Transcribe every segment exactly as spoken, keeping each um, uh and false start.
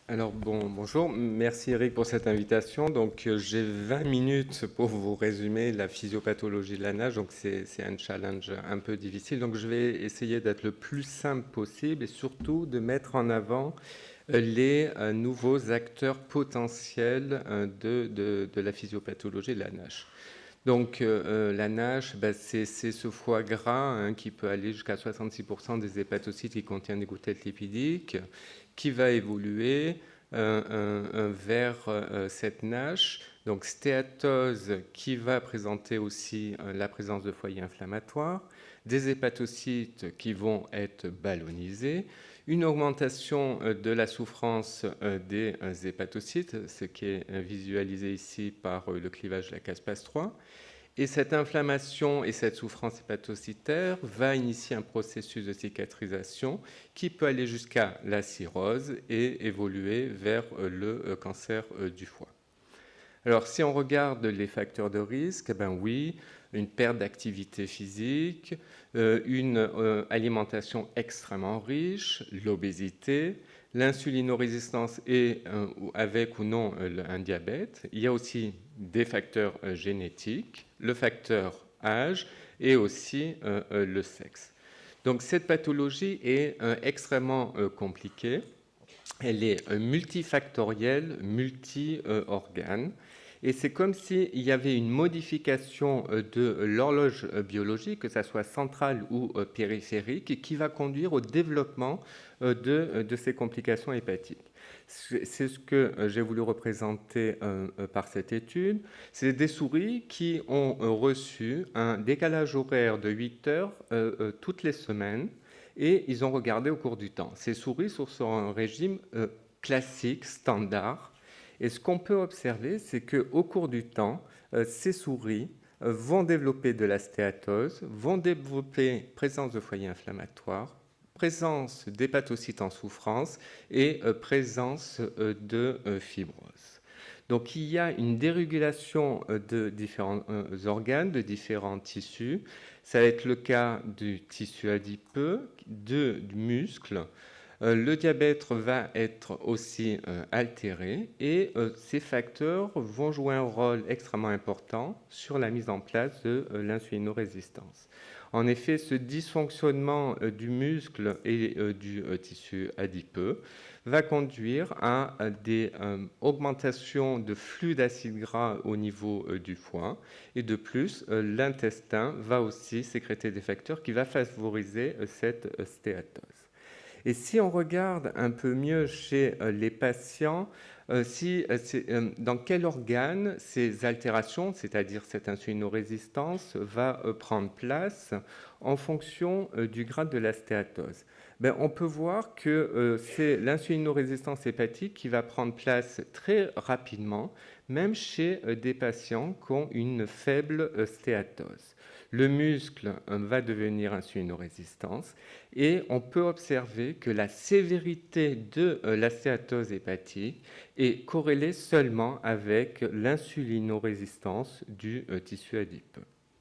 Alors bon, bonjour, merci Eric pour cette invitation. Donc euh, j'ai vingt minutes pour vous résumer la physiopathologie de la nage, donc c'est c'est un challenge un peu difficile. Donc je vais essayer d'être le plus simple possible et surtout de mettre en avant euh, les euh, nouveaux acteurs potentiels euh, de, de, de la physiopathologie de la nage. Donc euh, euh, la nage, ben, c'est c'est ce foie gras hein, qui peut aller jusqu'à soixante-six pour cent des hépatocytes qui contiennent des gouttelettes lipidiques, qui va évoluer euh, euh, euh, vers euh, cette nage. Donc stéatose qui va présenter aussi euh, la présence de foyers inflammatoires, des hépatocytes qui vont être ballonisés, une augmentation euh, de la souffrance euh, des euh, hépatocytes, ce qui est euh, visualisé ici par euh, le clivage de la caspase trois. Et cette inflammation et cette souffrance hépatocytaire va initier un processus de cicatrisation qui peut aller jusqu'à la cirrhose et évoluer vers le cancer du foie. Alors, si on regarde les facteurs de risque, eh ben oui, une perte d'activité physique, euh, une euh, alimentation extrêmement riche, l'obésité, l'insulinorésistance et euh, avec ou non euh, un diabète. Il y a aussi des facteurs euh, génétiques, le facteur âge et aussi euh, euh, le sexe. Donc, cette pathologie est euh, extrêmement euh, compliquée. Elle est euh, multifactorielle, multi-organe. Et c'est comme s'il y avait une modification euh, de l'horloge euh, biologique, que ce soit centrale ou euh, périphérique, qui va conduire au développement euh, de, de ces complications hépatiques. C'est ce que j'ai voulu représenter euh, par cette étude. C'est des souris qui ont euh, reçu un décalage horaire de huit heures euh, euh, toutes les semaines et ils ont regardé au cours du temps. Ces souris sont sur un régime euh, classique, standard. Et ce qu'on peut observer, c'est qu'au cours du temps, euh, ces souris euh, vont développer de la stéatose, vont développer présence de foyers inflammatoires, présence d'hépatocytes en souffrance et euh, présence euh, de euh, fibrose. Donc il y a une dérégulation euh, de différents euh, organes, de différents tissus. Ça va être le cas du tissu adipeux, de, du muscle. Euh, le diabète va être aussi euh, altéré et euh, ces facteurs vont jouer un rôle extrêmement important sur la mise en place de euh, l'insulinorésistance. En effet, ce dysfonctionnement euh, du muscle et euh, du euh, tissu adipeux va conduire à euh, des euh, augmentations de flux d'acide gras au niveau euh, du foie. Et de plus, euh, l'intestin va aussi sécréter des facteurs qui vont favoriser euh, cette euh, stéatose. Et si on regarde un peu mieux chez euh, les patients, euh, si, euh, euh, dans quel organe ces altérations, c'est-à-dire cette insulinorésistance, va euh, prendre place en fonction euh, du grade de la stéatose. Ben, on peut voir que euh, c'est l'insulinorésistance hépatique qui va prendre place très rapidement, même chez euh, des patients qui ont une faible euh, stéatose. Le muscle euh, va devenir insulinorésistance et on peut observer que la sévérité de euh, la stéatose hépatique est corrélée seulement avec l'insulinorésistance du euh, tissu adipeux.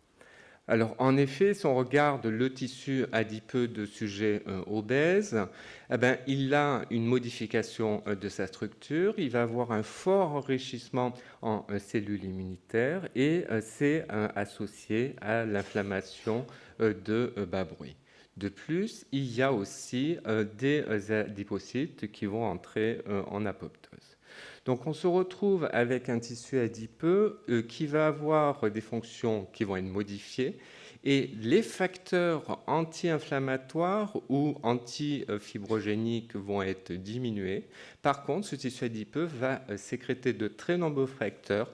Alors, en effet, si on regarde le tissu adipeux de sujets euh, obèses, eh ben, il a une modification euh, de sa structure, il va avoir un fort enrichissement en euh, cellules immunitaires et euh, c'est euh, associé à l'inflammation euh, de euh, bas bruit. De plus, il y a aussi euh, des euh, adipocytes qui vont entrer euh, en apoptose. Donc on se retrouve avec un tissu adipeux euh, qui va avoir des fonctions qui vont être modifiées et les facteurs anti-inflammatoires ou anti-fibrogéniques vont être diminués. Par contre, ce tissu adipeux va euh, sécréter de très nombreux facteurs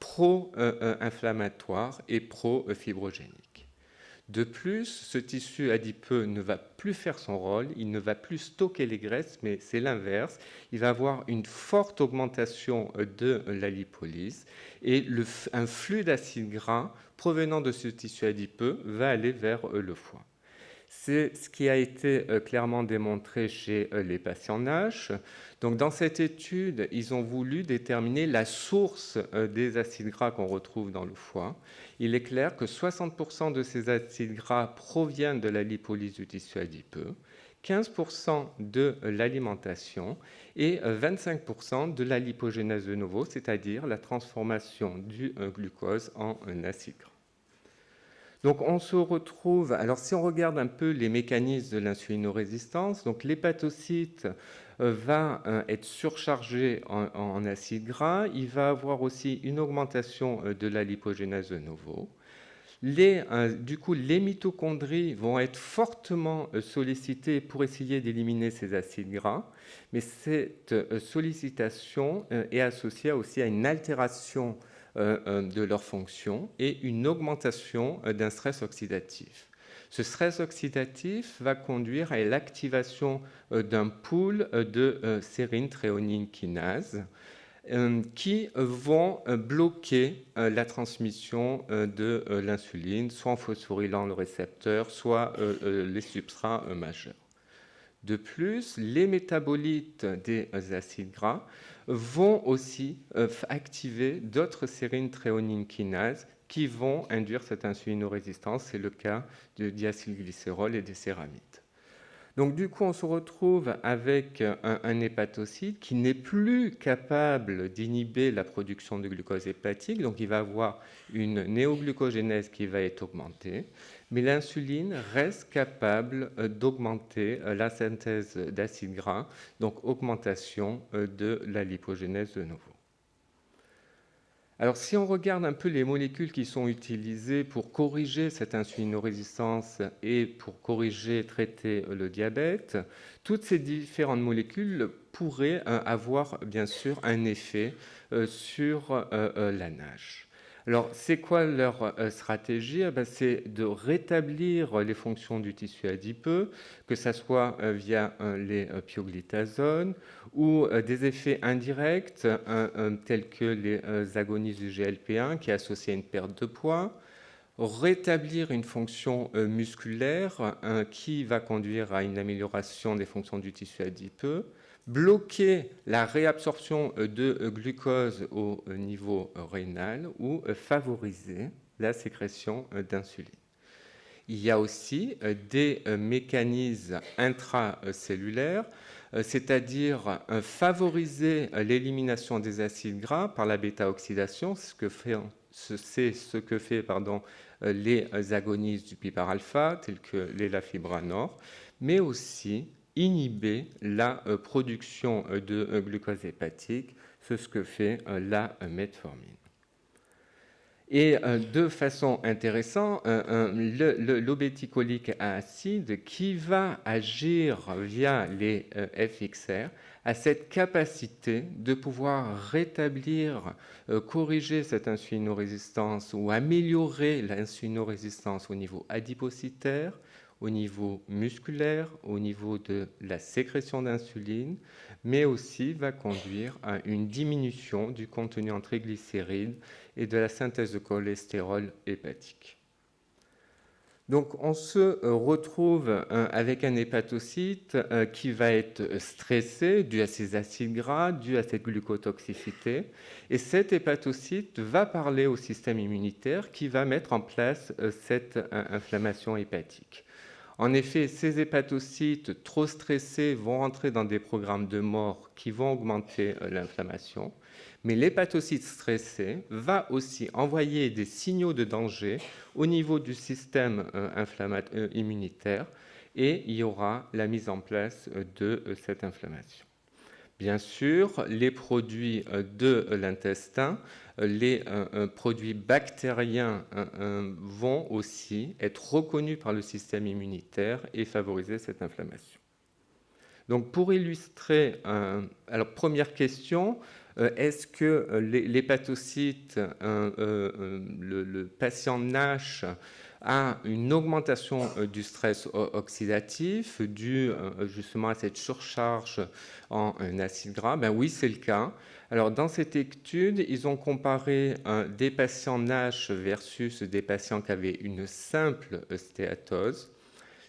pro-inflammatoires et pro-fibrogéniques. De plus, ce tissu adipeux ne va plus faire son rôle, il ne va plus stocker les graisses, mais c'est l'inverse. Il va avoir une forte augmentation de la lipolyse et le, un flux d'acide gras provenant de ce tissu adipeux va aller vers le foie. C'est ce qui a été clairement démontré chez les patients NASH. Donc, dans cette étude, ils ont voulu déterminer la source des acides gras qu'on retrouve dans le foie. Il est clair que soixante pour cent de ces acides gras proviennent de la lipolyse du tissu adipeux, quinze pour cent de l'alimentation et vingt-cinq pour cent de la lipogénèse de novo, c'est-à-dire la transformation du glucose en un acide gras. Donc on se retrouve, alors si on regarde un peu les mécanismes de l'insulinorésistance, donc l'hépatocyte euh, va euh, être surchargé en, en acide gras, il va avoir aussi une augmentation euh, de la lipogénèse de novo. Les, euh, du coup, les mitochondries vont être fortement euh, sollicitées pour essayer d'éliminer ces acides gras, mais cette euh, sollicitation euh, est associée aussi à une altération euh, euh, de leur fonction et une augmentation euh, d'un stress oxydatif. Ce stress oxydatif va conduire à l'activation euh, d'un pool euh, de euh, sérine tréonine kinase, qui vont bloquer la transmission de l'insuline, soit en phosphorylant le récepteur, soit les substrats majeurs. De plus, les métabolites des acides gras vont aussi activer d'autres sérines tréonine kinases qui vont induire cette insulinorésistance. C'est le cas de diacylglycérol et des céramides. Donc du coup, on se retrouve avec un, un hépatocyte qui n'est plus capable d'inhiber la production de glucose hépatique, donc il va avoir une néoglucogénèse qui va être augmentée, mais l'insuline reste capable d'augmenter la synthèse d'acides gras, donc augmentation de la lipogénèse de novo. Alors, si on regarde un peu les molécules qui sont utilisées pour corriger cette insulinorésistance et pour corriger, traiter le diabète, toutes ces différentes molécules pourraient avoir, bien sûr, un effet sur la nage. Alors, c'est quoi leur stratégie? C'est de rétablir les fonctions du tissu adipeux, que ce soit via les pioglitazones ou des effets indirects tels que les agonistes du G L P un qui est associé à une perte de poids, rétablir une fonction musculaire qui va conduire à une amélioration des fonctions du tissu adipeux, bloquer la réabsorption de glucose au niveau rénal ou favoriser la sécrétion d'insuline. Il y a aussi des mécanismes intracellulaires, c'est-à-dire favoriser l'élimination des acides gras par la bêta-oxydation, ce que fait, c'est ce que fait pardon, les agonistes du pipar alpha, tels que l'élafibranor, mais aussi inhiber la euh, production de euh, glucose hépatique, c'est ce que fait euh, la euh, metformine. Et euh, de façon intéressante, l'obéticolique à acide qui va agir via les euh, F X R a cette capacité de pouvoir rétablir, euh, corriger cette insulinorésistance ou améliorer l'insulinorésistance au niveau adipocytaire, au niveau musculaire, au niveau de la sécrétion d'insuline, mais aussi va conduire à une diminution du contenu en triglycérides et de la synthèse de cholestérol hépatique. Donc on se retrouve avec un hépatocyte qui va être stressé dû à ces acides gras, dû à cette glucotoxicité, et cet hépatocyte va parler au système immunitaire qui va mettre en place cette inflammation hépatique. En effet, ces hépatocytes trop stressés vont entrer dans des programmes de mort qui vont augmenter l'inflammation, mais l'hépatocyte stressé va aussi envoyer des signaux de danger au niveau du système inflammatoire immunitaire et il y aura la mise en place de cette inflammation. Bien sûr, les produits de l'intestin, les euh, produits bactériens euh, vont aussi être reconnus par le système immunitaire et favoriser cette inflammation. Donc, pour illustrer, euh, alors première question, euh, est-ce que l'hépatocyte, euh, euh, le, le patient NASH, a une augmentation euh, du stress oxydatif due euh, justement à cette surcharge en un acide gras? Ben oui, c'est le cas. Alors, dans cette étude, ils ont comparé euh, des patients NASH versus des patients qui avaient une simple stéatose.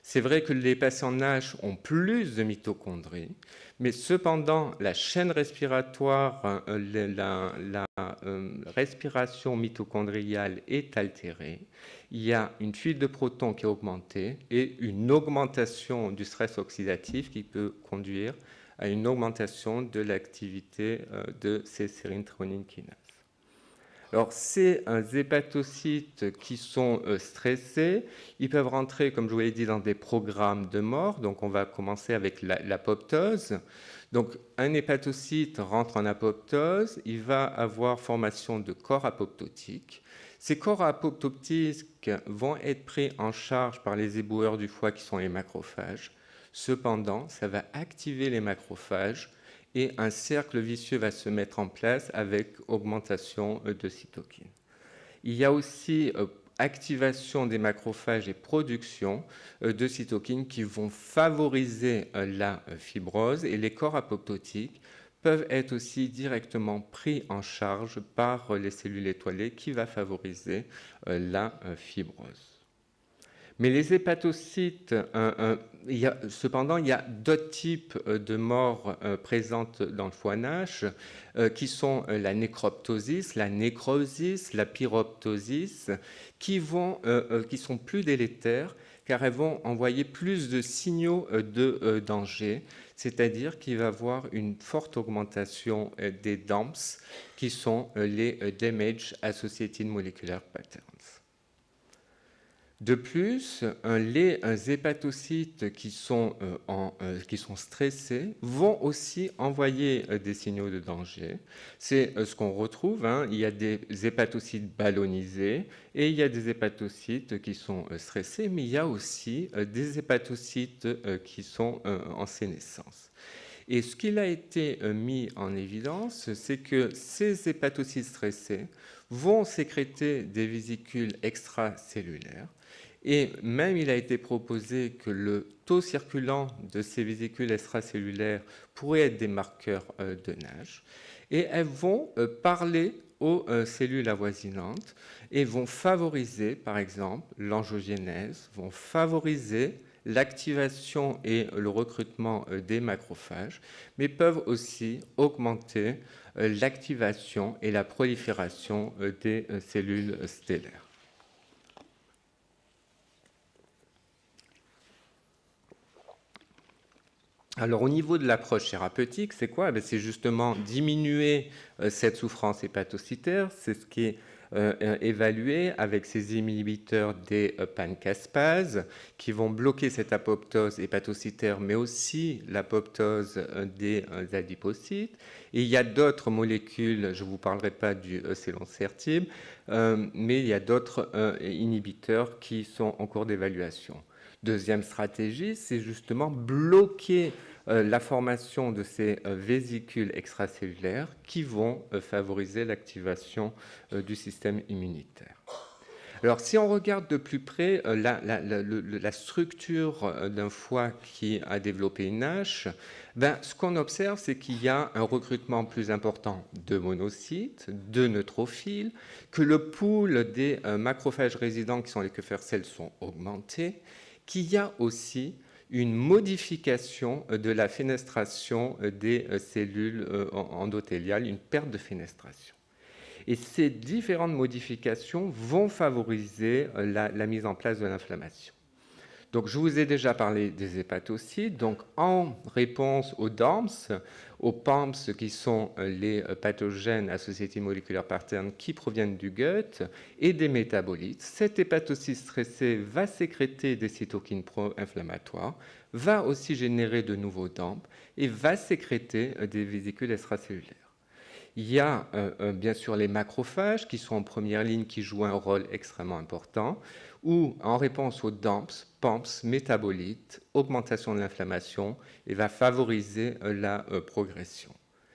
C'est vrai que les patients Nash ont plus de mitochondries, mais cependant, la chaîne respiratoire, euh, la, la euh, respiration mitochondriale est altérée. Il y a une fuite de protons qui est augmentée et une augmentation du stress oxydatif qui peut conduire à une augmentation de l'activité euh, de ces sérine thréonine kinases. Alors, ces euh, hépatocytes qui sont euh, stressés, ils peuvent rentrer, comme je vous l'ai dit, dans des programmes de mort. Donc, on va commencer avec l'apoptose. La, Donc, un hépatocyte rentre en apoptose, il va avoir formation de corps apoptotiques. Ces corps apoptotiques vont être pris en charge par les éboueurs du foie qui sont les macrophages. Cependant, ça va activer les macrophages et un cercle vicieux va se mettre en place avec augmentation de cytokines. Il y a aussi euh, activation des macrophages et production euh, de cytokines qui vont favoriser euh, la fibrose, et les corps apoptotiques peuvent être aussi directement pris en charge par euh, les cellules étoilées qui va favoriser euh, la euh, fibrose. Mais les hépatocytes, euh, euh, il y a, cependant, il y a d'autres types de morts euh, présentes dans le foie Nash, euh, qui sont la nécroptosis, la nécrosis, la pyroptosis, qui, vont, euh, euh, qui sont plus délétères, car elles vont envoyer plus de signaux euh, de euh, danger, c'est-à-dire qu'il va y avoir une forte augmentation euh, des D A M Ps, qui sont euh, les euh, Damage Associated Molecular Patterns. De plus, les hépatocytes qui sont, euh, en, euh, qui sont stressés vont aussi envoyer euh, des signaux de danger. C'est euh, ce qu'on retrouve. Hein. Il y a des hépatocytes ballonisés et il y a des hépatocytes qui sont euh, stressés, mais il y a aussi euh, des hépatocytes euh, qui sont euh, en sénescence. Et ce qu'il a été euh, mis en évidence, c'est que ces hépatocytes stressés vont sécréter des vésicules extracellulaires. Et même il a été proposé que le taux circulant de ces vésicules extracellulaires pourrait être des marqueurs euh, de Nash. Et elles vont euh, parler aux euh, cellules avoisinantes et vont favoriser, par exemple, l'angiogénèse, vont favoriser l'activation et le recrutement euh, des macrophages, mais peuvent aussi augmenter euh, l'activation et la prolifération euh, des euh, cellules stellaires. Alors, au niveau de l'approche thérapeutique, c'est quoi? C'est justement diminuer euh, cette souffrance hépatocytaire. C'est ce qui est euh, évalué avec ces inhibiteurs des euh, pan-caspases qui vont bloquer cette apoptose hépatocytaire, mais aussi l'apoptose euh, des euh, adipocytes. Et il y a d'autres molécules, je ne vous parlerai pas du euh, céloncertib, euh, mais il y a d'autres euh, inhibiteurs qui sont en cours d'évaluation. Deuxième stratégie, c'est justement bloquer euh, la formation de ces euh, vésicules extracellulaires qui vont euh, favoriser l'activation euh, du système immunitaire. Alors, si on regarde de plus près euh, la, la, la, la, structure euh, d'un foie qui a développé une Nash, ben, ce qu'on observe, c'est qu'il y a un recrutement plus important de monocytes, de neutrophiles, que le pool des euh, macrophages résidents, qui sont les Kupffer cells, sont augmentés, qu'il y a aussi une modification de la fenestration des cellules endothéliales, une perte de fenestration. Et ces différentes modifications vont favoriser la, la mise en place de l'inflammation. Donc, je vous ai déjà parlé des hépatocytes. Donc, en réponse aux D A M Ps, aux P A M Ps qui sont les pathogènes associated molecular patterns qui proviennent du gut et des métabolites, cet hépatocyte stressé va sécréter des cytokines pro-inflammatoires, va aussi générer de nouveaux D A M P et va sécréter des vésicules extracellulaires. Il y a euh, bien sûr les macrophages qui sont en première ligne, qui jouent un rôle extrêmement important, ou en réponse aux D A M Ps, P A M Ps, métabolites, augmentation de l'inflammation, et va favoriser euh, la euh, progression.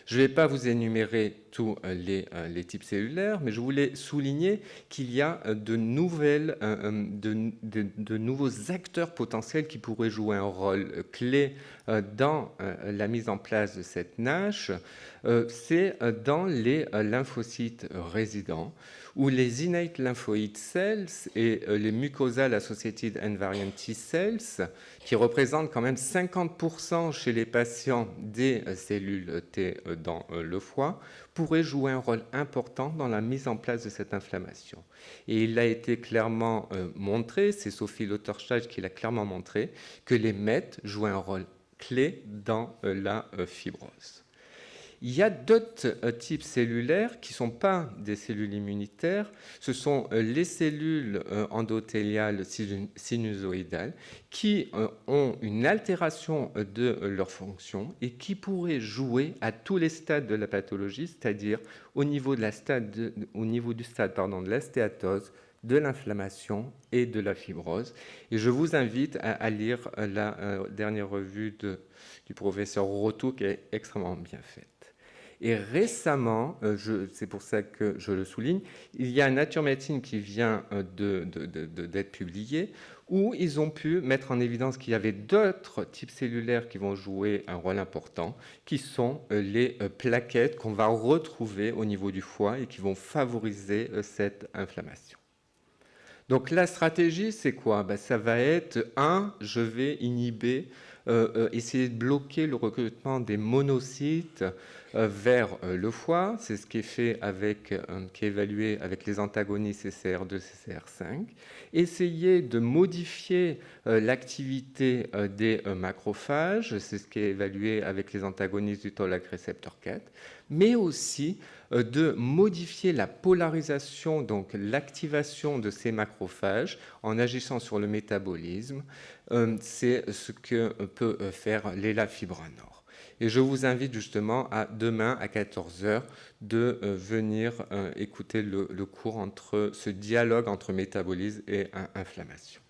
Je ne vais pas vous énumérer tous les, les types cellulaires, mais je voulais souligner qu'il y a de, nouvelles, de, de, de nouveaux acteurs potentiels qui pourraient jouer un rôle clé dans la mise en place de cette NASH. C'est dans les lymphocytes résidents, où les innate lymphoid cells et les mucosal associated invariant T cells, qui représentent quand même cinquante pour cent chez les patients des cellules T dans le foie, pourraient jouer un rôle important dans la mise en place de cette inflammation. Et il a été clairement montré, c'est Sophie Lauterschlag qui l'a clairement montré, que les M E T jouent un rôle clé dans la fibrose. Il y a d'autres types cellulaires qui ne sont pas des cellules immunitaires. Ce sont les cellules endothéliales sinusoïdales qui ont une altération de leur fonction et qui pourraient jouer à tous les stades de la pathologie, c'est-à-dire au niveau, de la stade de, au niveau du stade pardon, de la stéatose, de l'inflammation et de la fibrose. Et je vous invite à, à lire la euh, dernière revue de, du professeur Roto qui est extrêmement bien faite. Et récemment, euh, c'est pour ça que je le souligne, il y a un Nature Medicine qui vient de, de, de, de, d'être publié où ils ont pu mettre en évidence qu'il y avait d'autres types cellulaires qui vont jouer un rôle important, qui sont les plaquettes qu'on va retrouver au niveau du foie et qui vont favoriser cette inflammation. Donc la stratégie, c'est quoi? Ben, ça va être, un, je vais inhiber, euh, euh, essayer de bloquer le recrutement des monocytes euh, vers euh, le foie. C'est ce qui est fait avec, euh, qui est évalué avec les antagonistes C C R deux, C C R cinq. Essayer de modifier euh, l'activité euh, des euh, macrophages. C'est ce qui est évalué avec les antagonistes du toll-like récepteur quatre. Mais aussi euh, de modifier la polarisation, donc l'activation de ces macrophages en agissant sur le métabolisme. Euh, c'est ce que peut faire l'élafibranor. Et je vous invite justement à demain à quatorze heures de euh, venir euh, écouter le, le cours entre ce dialogue entre métabolisme et euh, inflammation.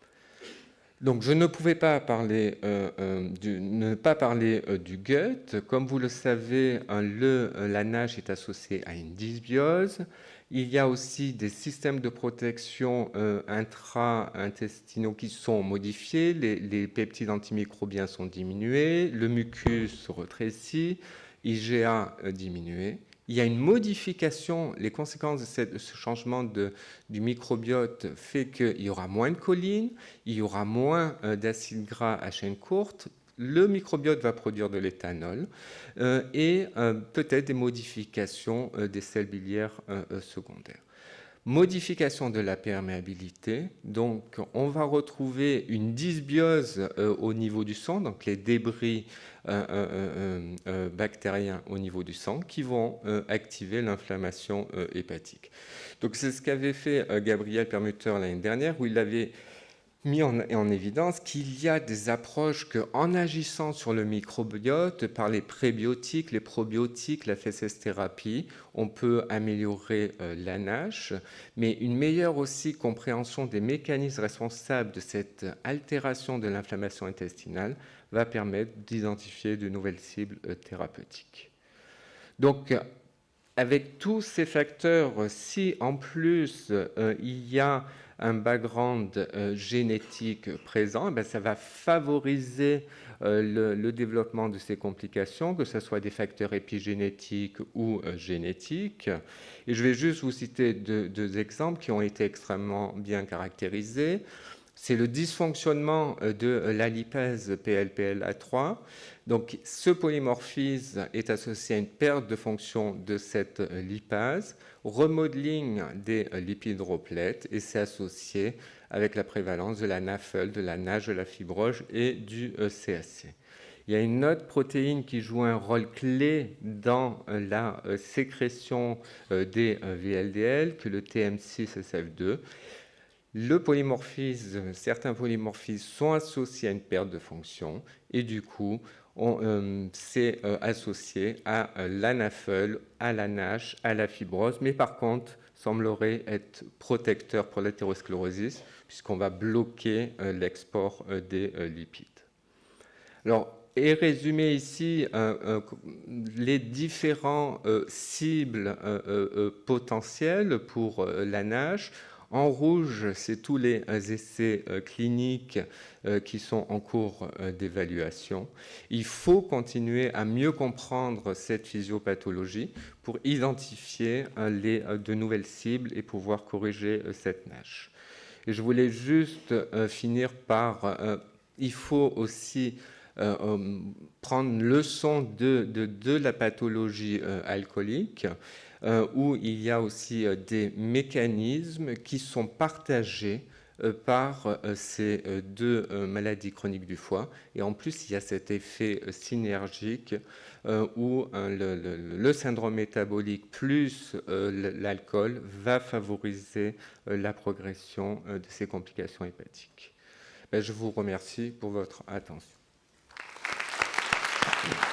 Donc, je ne pouvais pas parler, euh, euh, du, ne pas parler euh, du gut. Comme vous le savez, euh, le, euh, la NASH est associée à une dysbiose. Il y a aussi des systèmes de protection euh, intra-intestinaux qui sont modifiés. Les, les peptides antimicrobiens sont diminués. Le mucus se rétrécit. I G A euh, diminué. Il y a une modification, les conséquences de, cette, de ce changement de, du microbiote fait qu'il y aura moins de choline, il y aura moins euh, d'acides gras à chaîne courte, le microbiote va produire de l'éthanol euh, et euh, peut-être des modifications euh, des selles biliaires euh, euh, secondaires. Modification de la perméabilité, donc on va retrouver une dysbiose euh, au niveau du sang, donc les débris euh, euh, euh, bactériens au niveau du sang qui vont euh, activer l'inflammation euh, hépatique. Donc c'est ce qu'avait fait euh, Gabriel Permuter l'année dernière, où il avait mis en, en évidence qu'il y a des approches qu'en agissant sur le microbiote, par les prébiotiques, les probiotiques, la F S S-thérapie, on peut améliorer euh, la NASH, mais une meilleure aussi compréhension des mécanismes responsables de cette altération de l'inflammation intestinale va permettre d'identifier de nouvelles cibles euh, thérapeutiques. Donc, avec tous ces facteurs, si en plus euh, il y a un background euh, génétique présent, eh bien, ça va favoriser euh, le, le développement de ces complications, que ce soit des facteurs épigénétiques ou euh, génétiques. Et je vais juste vous citer deux, deux exemples qui ont été extrêmement bien caractérisés. C'est le dysfonctionnement de la lipase P L P L A trois. Donc, ce polymorphisme est associé à une perte de fonction de cette lipase, remodeling des lipides droplets, et c'est associé avec la prévalence de la N A F L, de la NASH, de la fibrose et du C A C. Il y a une autre protéine qui joue un rôle clé dans la sécrétion des V L D L, que le T M six S F deux. Le polymorphisme, certains polymorphismes sont associés à une perte de fonction et du coup, euh, c'est euh, associé à euh, la N A F L, à la NASH, à la fibrose, mais par contre, semblerait être protecteur pour l'athérosclérosis puisqu'on va bloquer euh, l'export euh, des euh, lipides. Alors, est résumé ici euh, euh, les différents euh, cibles euh, euh, potentielles pour euh, la NASH. En rouge, c'est tous les euh, essais euh, cliniques euh, qui sont en cours euh, d'évaluation. Il faut continuer à mieux comprendre cette physiopathologie pour identifier euh, les, euh, de nouvelles cibles et pouvoir corriger euh, cette NASH. Et je voulais juste euh, finir par... Euh, il faut aussi euh, euh, prendre leçon de, de, de la pathologie euh, alcoolique, euh, où il y a aussi euh, des mécanismes qui sont partagés euh, par euh, ces euh, deux euh, maladies chroniques du foie. Et en plus, il y a cet effet euh, synergique euh, où euh, le, le, le syndrome métabolique plus euh, l'alcool va favoriser euh, la progression euh, de ces complications hépatiques. Ben, je vous remercie pour votre attention.